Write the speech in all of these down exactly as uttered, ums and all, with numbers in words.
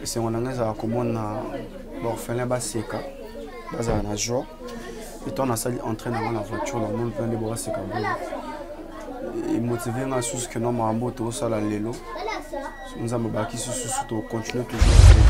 c'est mon année à comment on fait les baseka, bas à la joie. Et toi on a sali entraînement dans la voiture dans le monde plein de bois c'est comme et motivé à sous que non ma moto au sala lelo. Nous avons bâti sur ce tout continuer toujours.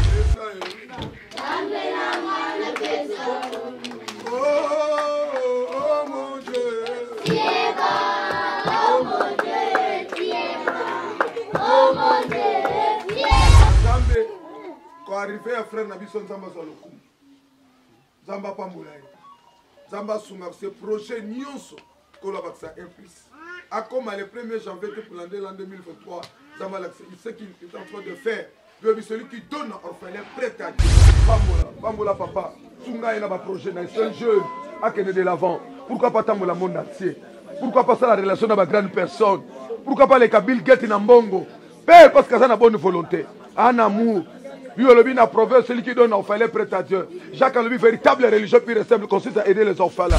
Quand arrivé à frère Nabison Zamba Salokum, Zamba Pamboulaye, Zamba Soumar, ce projet Nyonso, que l'on va implique. À comme le premier janvier pour l'année l'an deux mille vingt-trois, Zamba il sait qu'il est en train de faire. Celui qui donne à orphelin prêt à Dieu. Pamboula, Pamboula papa, Sunga il a un projet, c'est un jeune à qui de l'avant. Pourquoi pas Tamboula monde entier? Pourquoi pas ça la relation avec grande personne? Pourquoi pas les Kabyles Get Nambongo? Père, parce que ça a une bonne volonté, un amour. Lui, il a prouvé celui qui donne aux orphelins prêt à Dieu. Jacques a une véritable religion pure et simple consiste à aider les orphelins.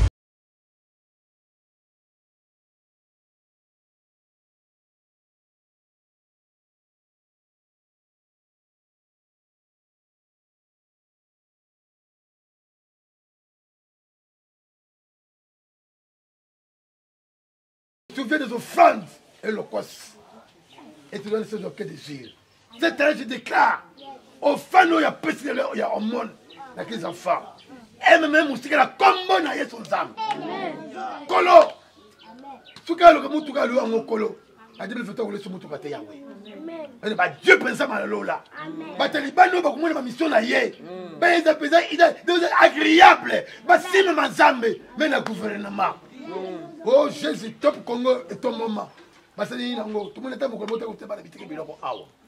Tu fais des offrandes et le cross. Et tu donnes ce que tu désires. Cette année, je déclare aux fans, il y a petit, il y a au monde, il y a des enfants. Et même aussi, il y a comme il y a son âme. Kolo. Tu as le mot, tu as le mot Kolo. A dit, il faut que tu aies le mot. Dieu pense à Lola. Les talibans n'ont pas mission à yé. Ils sont agréables. Si même en Zambie, mais le gouvernement. Oh Jésus, top Congo et ton moment. Tout le monde est à mon côté, tu vas habiter le bureau.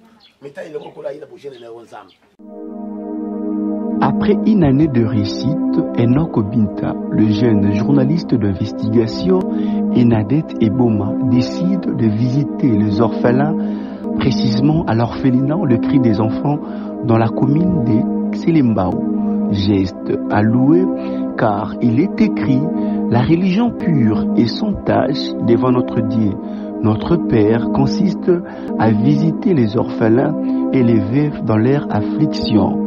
Après une année de réussite, Enoch Binta, le jeune journaliste d'investigation, et Nadette Eboma décident de visiter les orphelins, précisément à l'orphelinat Le Cri des Enfants dans la commune de Xelembao. Geste à louer car il est écrit « La religion pure et sans tache devant notre Dieu, notre Père » consiste à visiter les orphelins et les veuves dans leur affliction.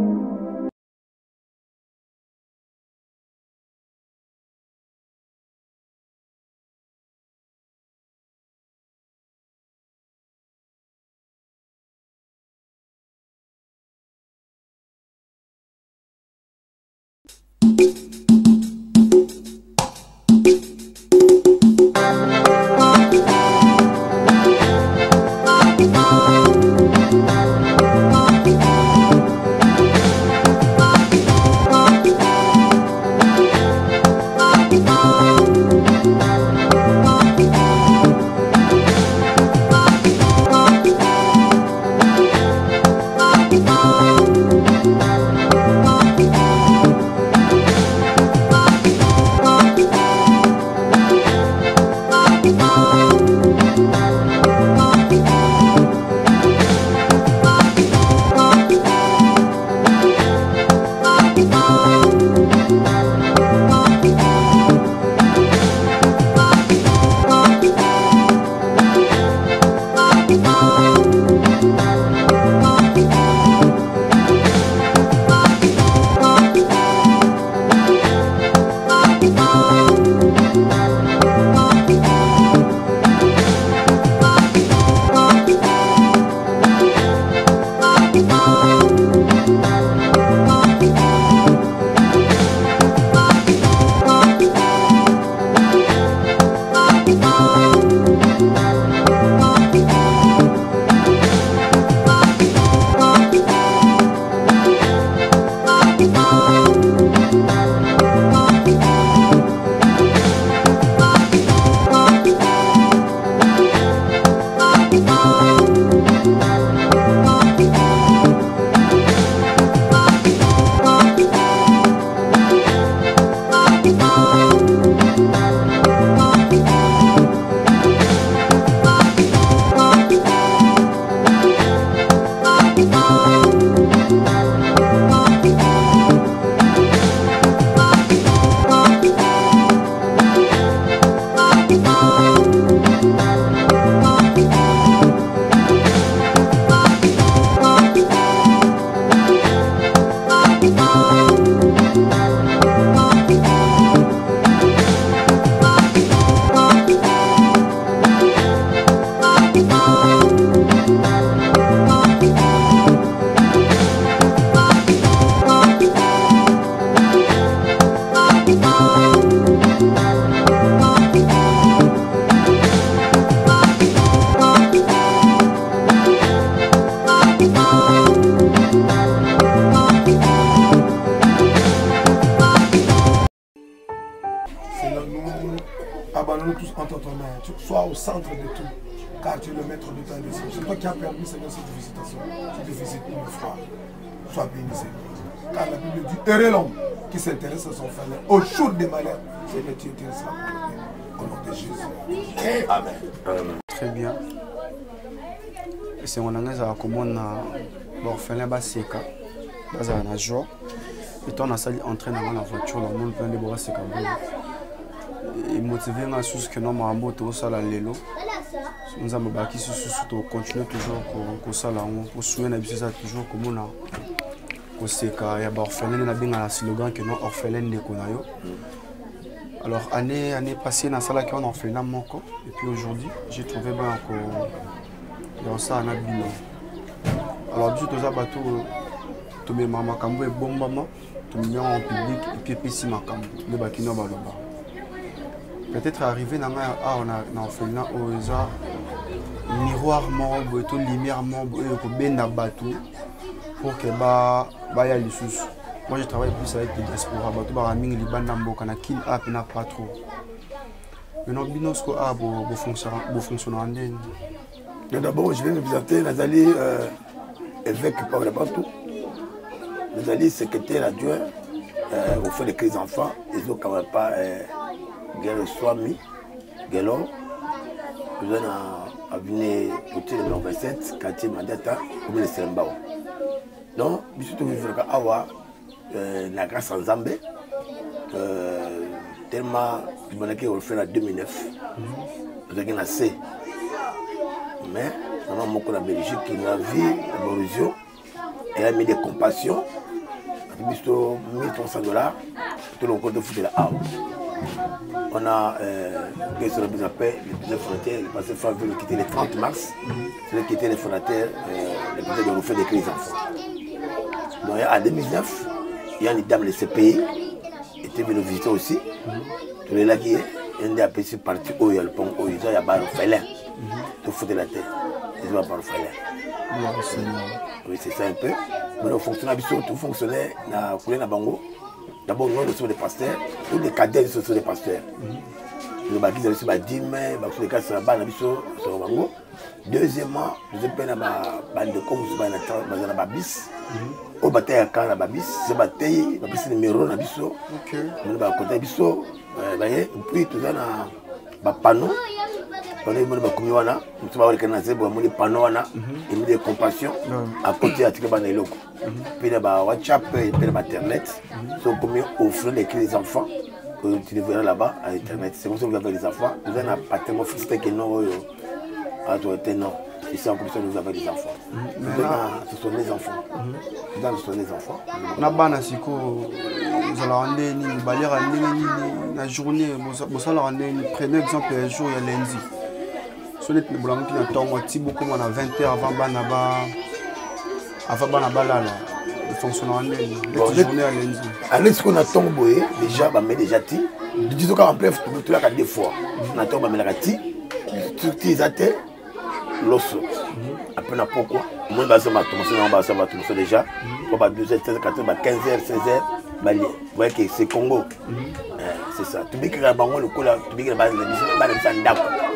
tu sois au centre de tout. Car tu es le maître de ta destinée. C'est toi qui as permis, Seigneur, cette visitation. Cette visite une fois. Sois béni, Seigneur. Car la Bible dit, heureux l'homme qui s'intéresse à son frère. Au jour des malheurs, Seigneur, tu intéresses au nom de Jésus. Amen. Amen. Très bien. C'est mon ami à comment l'orphelin Baseka, Bazar na joie. Et on a sali entrer dans la voiture, le monde plein de bois c'est comme et motivé à ce que nous avons tout ça là l'élo. Nous avons bâti sur ce tout continuer toujours pour ça là on pour souhaiter n'habiter ça toujours comme on a au seka ya orphelin na bien la slogan que non orphelin ne konayo. Alors année année passée dans ça là qu'on orphelin moko et puis aujourd'hui j'ai trouvé bien encore dans ça un abîme. Alors du tout ça bateau tout mes maman kambo et bon maman tout million en public et puis petit makambo le bakino baloba. Peut-être arrivé dans ah on a dans orphelin au ça miroir mort tout lumière mort et ben na bateau pour que ba ba ya lisusu. Moi je travaille plus avec les diaspora bateau ba mingi libanda mboka na kin up na pas trop. Maintenant binosco a bo bo fonctionner bo fonctionner en ligne. D'abord, je viens de présenter Nazali, euh, évêque Paul Bantou. Nazali, secrétaire adjoint euh, au fait des crises enfants. Ils ont quand même pas Gelo Swami, Gelo. Nous avons venu au Télé numéro vingt-sept, quartier Mandata, comme le Sembao. Donc, je suis venu à Awa, la grâce en Zambé. Tellement, je me fait en deux mille neuf. Nous avons assez. Mais maman moko la Belgique qui a vu la Mauricio, elle a mis des compassions, elle a mis mille trois cents dollars, tout le monde de foot de la house. On a fait ce qu'on appelle le président fondateur, le passé fin veut le quitter le trente mars, c'est le quitter les fondateurs, le président de refaire des crises enfants. Donc en deux mille neuf, il y a une dame de ce pays, qui était venue visiter aussi, tous les lacs, il y a une des parties où il y a le pont, où il y a un félin. Tout foutre la tête, ils ne vont pas le faire. Oui, c'est ça un peu. Mais le fonctionnaire, tout fonctionnaire, na coulé na bango. D'abord, nous sommes des pasteurs, tous les cadets sont des pasteurs. Le baki de reçu dix mai, les cas sur la bande sur bango. Deuxièmement, nous sommes pas na bande de comme sur na na babis. Au bataille à quand la babis, c'est bataille, babis numéro na biso. OK. Nous va côté biso, voyez, puis tout ça na ba panneau. On est venu à Kumiwana, nous sommes allés à Zébou, Panoana, et mis des compassions à côté de Tibané Loko. Puis il y a WhatsApp et puis Internet. Nous sommes commis offrir les clés des enfants, que tu les verras là-bas à Internet. C'est comme ça que vous avez les enfants. Nous avons un patrimoine fixé qui est non. À toi, t'es non. Ici en commission, nous avons des enfants. Ce sont des enfants. Nous avons ce sont des enfants. On a ban siko, nous allons rendre une balire la journée. Vous allez rendre prenez exemple un jour il y a lundi. Sur les problèmes qui n'attendent pas beaucoup à vingt heures avant Banaba, avant Banaba là, le fonctionnement en ligne. La journée à lundi. Alors ce qu'on attend déjà, bah mais déjà ti. Disons qu'en bref, tout là qu'à deux fois. On attend bah mais la ti, tout les athées, l'os. Après n'a pourquoi. Moi bah ça va commencer en bas ça va commencer déjà. Pour bah deux heures, treize heures, quatorze heures, quinze heures, seize heures, bah vous voyez que c'est Congo. C'est ça. Tu dis que la banque le coup là, tu dis que la base de la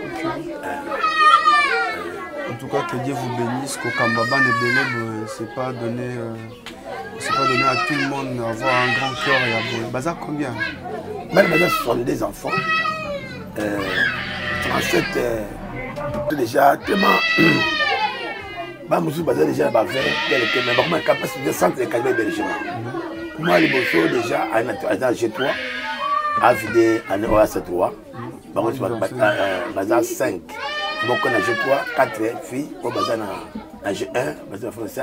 En tout cas, que Dieu vous bénisse, qu'au Kambaba ne bénisse, c'est pas donné, euh, c'est pas donné à tout le monde d'avoir un grand cœur et à boire. Baza combien? Même Baza soixante-deux enfants, euh, trente-sept, euh, déjà tellement. Bah, monsieur Baza déjà bah vingt, quelques, mais vraiment capacité de centre de calmer l'hébergement. Moi, les bossons déjà à G trois, à vider à O A C trois, bah moi je Baza cinq. Donc on a G trois, quatre filles, on a G un, on a français,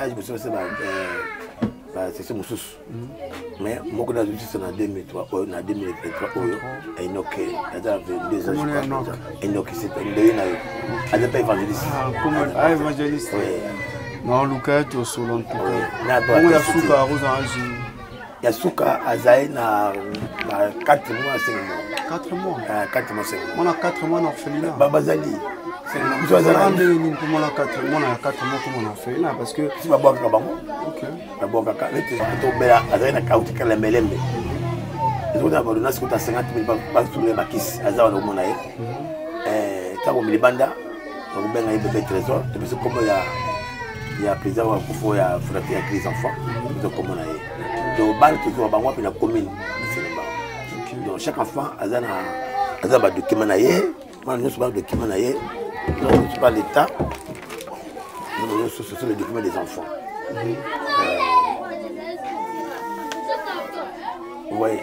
c'est ce Moussous. Mais moi on a juste en deux mille trois, on a deux mille vingt-trois, et Enoch, il y a vingt-deux ans. Enoch, c'est un deux ans. Elle n'est pas évangéliste. Ah, évangéliste. Oui. Non, Lucas, tu es solo en tout cas. Comment il y a Souka à Rosange? Il y a Souka à Zaï na quatre mois, cinq mois. quatre mois? quatre mois, cinq mois. On a quatre mois en orphelinat. Babazali. Nous avons des comment on a quatre mois, on a quatre mois comme on a fait là parce que si ma boîte là-bas. OK. La boîte là, tu es bela Zaï na kauti kala melembe. Ils ont d'abord donné ce que tu as cinquante mille pas sur les bakis. Aza on a monnaie. Euh tant que les bandas donc ben il bébé trésor et puis comme il y a il y a président wa kufo ya frapper avec les enfants donc comme on a donc ban toujours ba moi puis la commune donc chaque enfant azana azaba document na ye moi nous sommes document na ye nous sommes pas l'état nous sommes sur les documents des enfants vous voyez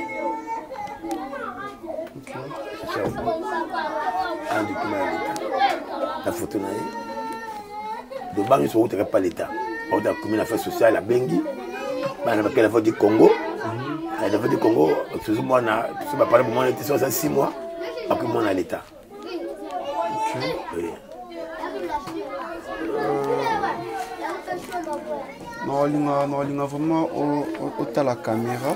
c'est ça un document la photo na ye donc banque sur route pas l'état on a commune affaires sociales à Bengi bana bakela fois du Congo la fois du Congo excusez moi na ce va parler pour moi était sur six mois après moi à l'état OK oui non linga non linga vraiment au au la caméra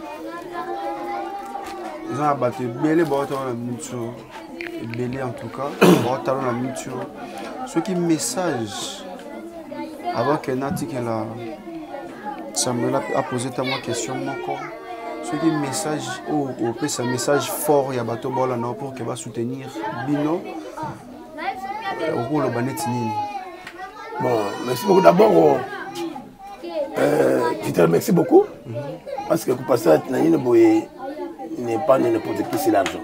ils ont abattu belé bato na mutu belé en tout cas bato na mutu ce qui message avant que Nati que la Samuel a posé ta moi question encore ce qui message au au c'est un message fort ya bato bola non pour que va soutenir Bino au rôle banetini. Bon, merci beaucoup d'abord. Euh, je te remercie beaucoup mm -hmm. parce que pour passer à Nani Boye n'est pas n'importe qui, c'est l'argent.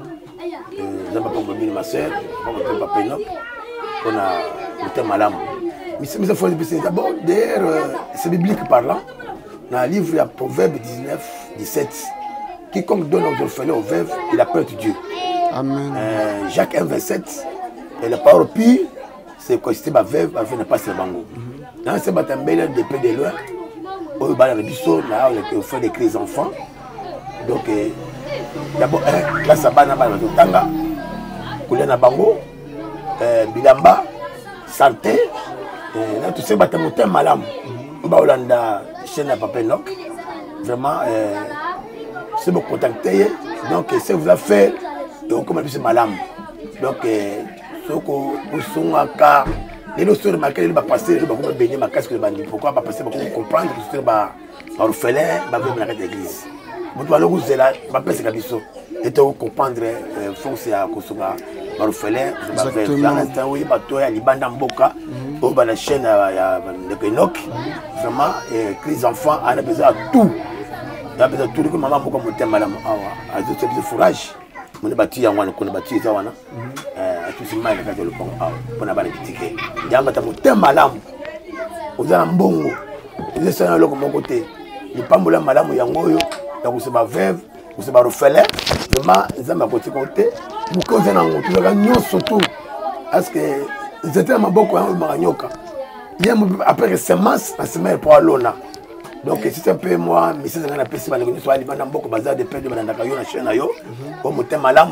Je n'ai pas compris ma soeur, je n'ai pas compris Enoch, on a le thème à l'âme. Mais c'est faut d'abord, d'ailleurs, c'est biblique parlant. Dans le livre, il y a Proverbe dix-neuf, dix-sept. Quiconque donne aux orphelins aux veuves, il a peur de Dieu. Amen. Euh, Jacques un, vingt-sept, et la parole pire, c'est que c'était ma veuve, ma veuve n'est pas sur le bango. Dans ce matin, il y a des peu de loin, au bas de biseau, là, on fait des cris enfants. Donc, d'abord, là, ça va dans le tanga, couler dans bango, bilamba, santé, là, tout ça, c'est un thème malam. On va aller dans la chaîne à Papa Enoch. Vraiment, c'est me contacter. Donc, si vous avez fait, donc, comme c'est malam. Donc, ce que vous sont en cas, les notions de ma carrière, va passer, je vais baigner ma casque de bandit. Pourquoi pas passer, pour comprendre que c'est un orphelin, va venir dans l'église. Vous devez aller là, va passer comme ça. Et tu comprendre, force à Kosoga, orphelin, dans l'instant où il va toi, il va dans Boka, au bas de la chaîne de Enoch. Vraiment, les enfants ont besoin de tout. Ils ont besoin de tout. Comme maman, beaucoup de temps, madame, à tout ce fourrage. On est battu à one, on est battu à one. Tout ce mal que le pont, on a pas de ticket. Il y a un thème malam. Vous avez un bon. Vous êtes un mon côté. Il n'y a pas de malam, il y a un goyo. Donc, c'est ma veuve, c'est ma orphelin. Vraiment, ils ont un côté côté. Vous causez un goyo. Vous avez un surtout. Parce que c'était un bon coin, il y a après que semence, la semaine pour l'ona. Donc, c'est un peu moi, mais c'est un peu si je suis allé dans beaucoup bazar de paix de Madame Dakayo, la chaîne ayo. Au moté malam,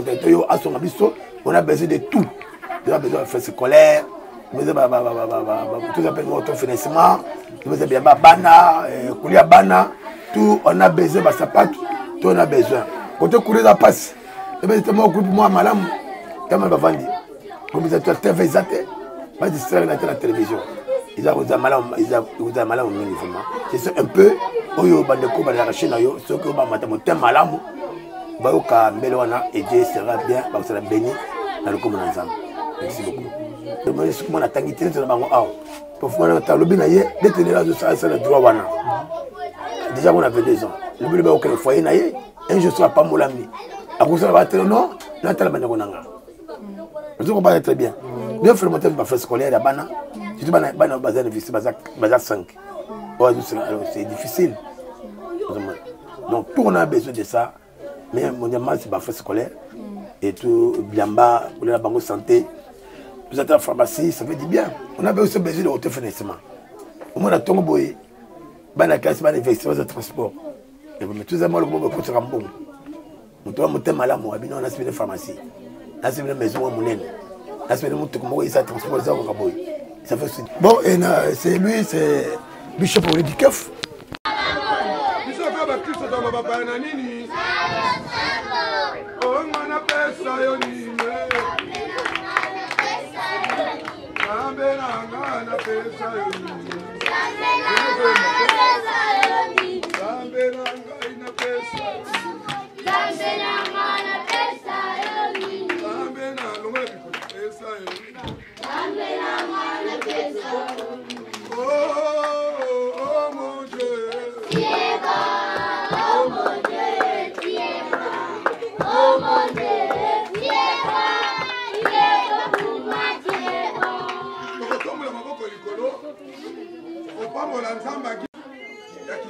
on a besoin de tout. On a besoin de faire scolaire, on a besoin de tout appelle autofinancement, on a besoin de bana, coulia bana, tout, on a besoin de sapat, tout on a besoin. Quand on courir la passe, et bien c'est moi groupe moi malam, comment va vendre? Comme ça, tu as T V zaté, pas distraire la télévision. Ils ont un malin, ils ont un malin au minimum. C'est un peu, oyo bandeko bandera china yo, ce que ba matamo thème malamu, ba yo ka mbelwana et Dieu sera bien, ba sera béni dans le commun ensemble. Merci beaucoup. Le monde ce qu'on a tangité sur bango ah. Pour faire le talobi na ye, détenir la de ça c'est le droit wana. Déjà on avait deux ans. Le but ba au foyer na ye, un jour sera pas molami. À cause ça va être non, là tala bandeko nanga. Vous comprenez très bien. Deux frères monter ba faire scolaire à bana. Tu dis bana bana bazar de visite bazar bazar cinq. C'est difficile. Donc tout on a besoin de ça. Mais mondialement c'est pas fait scolaire. Et tout biamba, pour la banque santé. Vous êtes en pharmacie, ça fait du bien. On a aussi besoin de autofinancement. Au moins à Tongoboy, bana classe bana investissement de transport. Et mais tout ça moi le bon pour se rembon. On doit monter malade moi, on a suivi une pharmacie. On a suivi une maison à Moulin. On a suivi une moto comme ça transport ça au Kaboy. Ça fait bon et c'est lui c'est Bishop au du Keuf. Bishop a baptisé dans ma papa nanini. Oh mana pesa yoni. Ambena ngana pesa yoni. Ambena ngana pesa. Ambena ngana pesa yoni. Ambena ngana pesa yoni.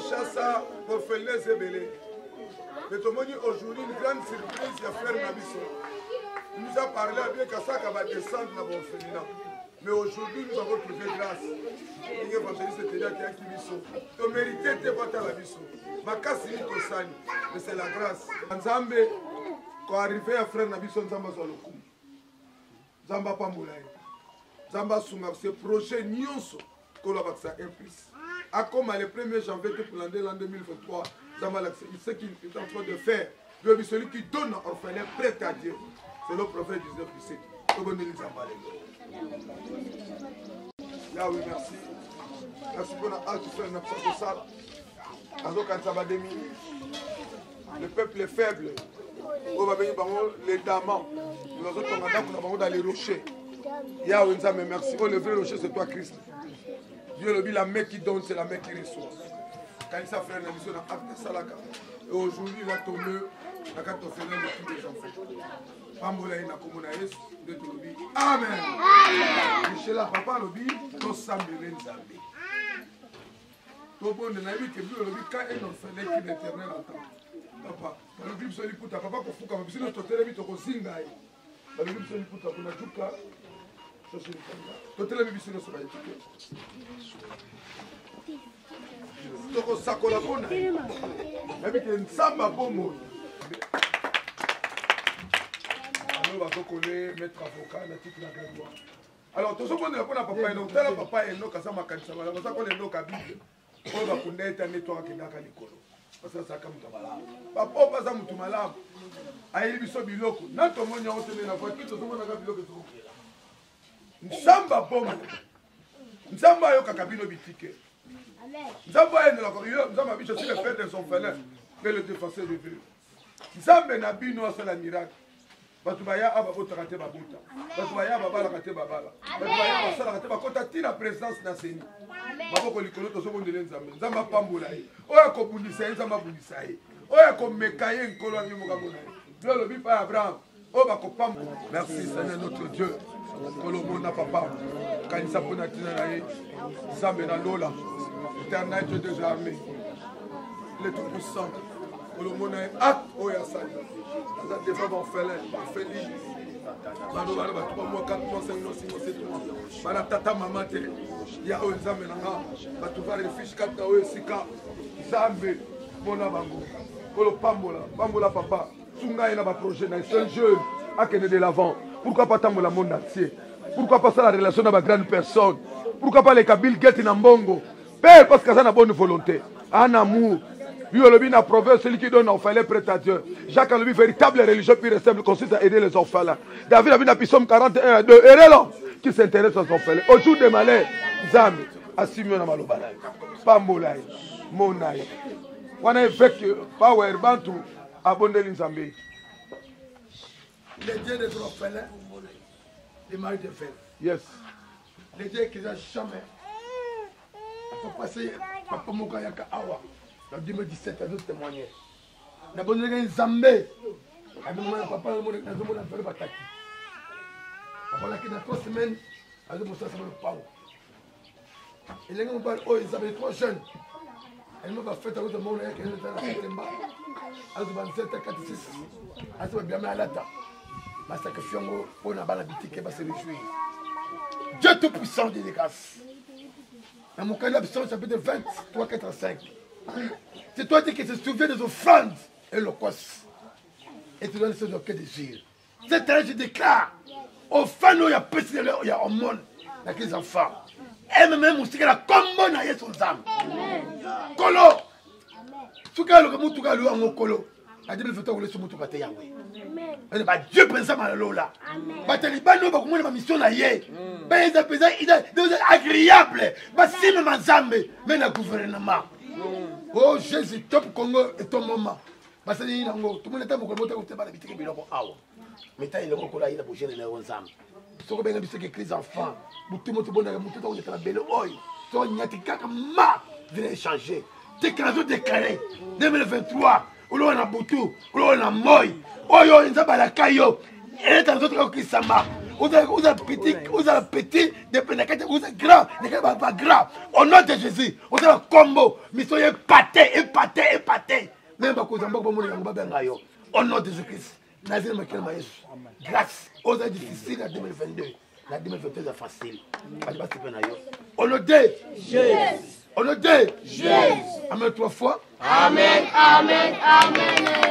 Kinshasa, orphelinat Zébélé. Mais aujourd'hui, une grande surprise, il y a frère Nabiso. Il nous a parlé à bien qu'Assaka va descendre dans l'orphelinat. Mais aujourd'hui, nous avons trouvé grâce. Il y a évangéliste qui a qui biso. Tu méritais de voir la biso. Ma casse est tosani. Mais c'est la grâce. Nzambe, quand arrivé à frère Nabiso, Nzamba Zalokum. Nzamba Pamboulaye. Nzamba Soumar, ce projet Nyonso, qu'on a ça implice. À comme le premier janvier pour l'année deux mille vingt-trois, ce qu'il est en train de faire, celui qui donne un orphelin prêt à Dieu, c'est le prophète dix-neuf dix-sept. Là oui, merci. Merci pour la halte faire une absence de ça. Le peuple est faible. Les damans, nous avons dans les rochers. Yahweh, merci. Oh, le vrai rocher, c'est toi, Christ. Dieu le dit, la main qui donne, c'est la main qui reçoit. Quand il s'affrène la mission dans Acte Salaka. Et aujourd'hui, il a tombé la carte orphelinat de tous les enfants. Pambola ina komona Yesu de tolobi. Amen. Michela papa lobi to sambele nzambe. To bonde na bi ke bi lobi ka un orphelin qui l'éternel attend. Papa, ba lobi so liputa papa ko fuka ba bisino to tele bi to ko zinga ai. Ba lobi so liputa kuna juka. To so liputa. To tele bi bisino so ba yitike. To ko sakola kona. Na bi ke nsamba bomo. Alors, on va mettre avocat, la titre de la Grégoire. Alors, tout ce qu'on a pour papa, et tel papa est non, ça m'a cassé. Alors, ça qu'on est non, Bible. On va connaître un nettoyage qui n'a qu'à l'école. Parce que ça, comme tu vas là. Papa, pas ça, tu m'as là. Aïe, il y a des biloko. N'a pas mon nom, tu n'as pas tout ce qu'on a biloko. Nsamba bombe. Nsamba yo kakabino bitike. Nsamba est là. Nsamba bicho, c'est le père de son frère, mais le défenseur de Dieu. Nsamba n'a bino à la miracle. Batubaya aba botakate babuta. Batubaya babala kate babala. Batubaya basala kate bakota tina présence na seni. Maboko likolo to sobo ndele nzambe. Nzamba pambola ye. Oya ko bundisa ye nzamba bundisa ye. Oya ko mekaye nkolo ngi mukabona ye. Dieu le bi pa Abraham. O ba ko pam. Merci Seigneur notre Dieu. Kolo mona papa. Kanisa pona tina na ye. Nzambe na lola. Éternel Dieu des armées. Le tout puissant. Kolo mona acte oya sali. Des femmes orphelins, orphelines. Bano bano ba trois mois, quatre mois, cinq mois, six mois, sept mois. Bana tata maman te. Ya o nzambe nanga. Ba tu va refiche kata o sika. Nzambe mona bango. Kolo pambola, pambola papa. Tunga ina ba projet na c'est un jeune à qu'elle de l'avant. Pourquoi pas tambola monde entier? Pourquoi pas ça la relation avec une grande personne? Pourquoi pas les Kabil Get in Mbongo? Père parce que ça a bonne volonté, un amour. Lui, le a prouvé celui qui donne orphelin prêt à Dieu. Jacques a le véritable religieux pur et simple consiste à aider les orphelins. David a vu dans Psaume quarante et un à deux. Erelo qui s'intéresse aux orphelins. Au jour des malheurs, Zami, Assimio Namalobalaï, Pambolaï, Monaï. On a fait Power Bantu abondé l'Inzambi. Les dieux des orphelins, les maris de fer. Yes. Les dieux qui n'ont jamais. Pour passer, Papa Moukayaka Awa. En deux mille dix-sept, à nous témoigner. Nous avons un Zambé. Papa, nous avons fait le bataki. Après, dans trois semaines, nous avons fait le pao. Et les gens ont dit, oh, ils avaient trois jeunes. Et nous avons fait un autre monde qui était dans la septembre. Nous avons fait un quatre six. Nous avons bien mis à la table. Parce que Fiongo, on a bien l'habitude qui va se réjouir. Dieu Tout-Puissant de grâce. Dans mon cas, l'absence, chapitre vingt-trois, quatre à cinq. C'est toi qui te souviens des offrandes et l'holocauste. Et tu donnes ce que désir. Cette année, je déclare, aux femmes, il y a petit, il y a un monde, il y a des enfants. Et même aussi, il y a comme il y a son âme. Kolo. Tu as le mot, tu as le mot Kolo. La Bible fait que tu as le Yahweh. Dieu pense à Lola. Les talibans n'ont pas commencé ma mission. Ils sont agréables. Si même en Zambie, mais le gouvernement. Oh Jésus, top Congo et ton maman. Parce que tout le monde est en train de se faire des petits biloko awa. Mais tu as une beaucoup là, il a bougé les enfants. Si tu as une petite crise enfant, tout le monde est bon, tout le monde est en belle oeil. Tu as une petite ma de l'échanger. Déclaration déclarée deux mille vingt-trois. On a Boutou, on a Moy. Oh yo, on a la Kayo. Et les autres qui s'amarrent. vous êtes petit, vous êtes petit, vous êtes grand, pas grand. Au nom de Jésus, vous êtes un combo, mais soyez épaté, épaté, épaté. Même pas que vous avez au nom de Jésus-Christ. Grâce aux ans difficiles en deux mille vingt-deux, la deux mille vingt-deux est facile. On le dit. On le dit. Amen trois fois. Amen, amen, amen.